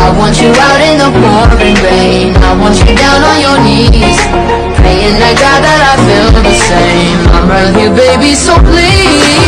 I want you out in the pouring rain. I want you down on your knees, praying to God that I feel the same. I'm right here, baby, so please